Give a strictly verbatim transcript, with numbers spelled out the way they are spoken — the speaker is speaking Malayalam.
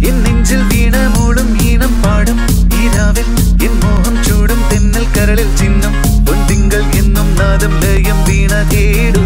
എൻ നെഞ്ചിൽ വീണ മൂളും ഈണം പാടും ഈരാവിൽ എൻ മോഹം ചൂടും തെന്നൽ കരളിൽ ചിഹ്നം പൊൻതിങ്കൾ എന്നും നാദം ലയം വീണ തേടും